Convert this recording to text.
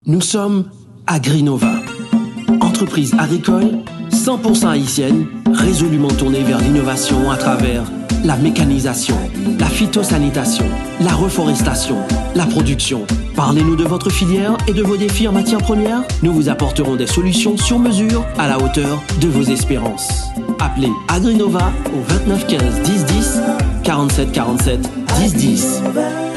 Nous sommes Agrinova, entreprise agricole 100% haïtienne, résolument tournée vers l'innovation à travers la mécanisation, la phytosanitation, la reforestation, la production. Parlez-nous de votre filière et de vos défis en matière première. Nous vous apporterons des solutions sur mesure à la hauteur de vos espérances. Appelez Agrinova au 29 15 10 10, 47 47 10 10.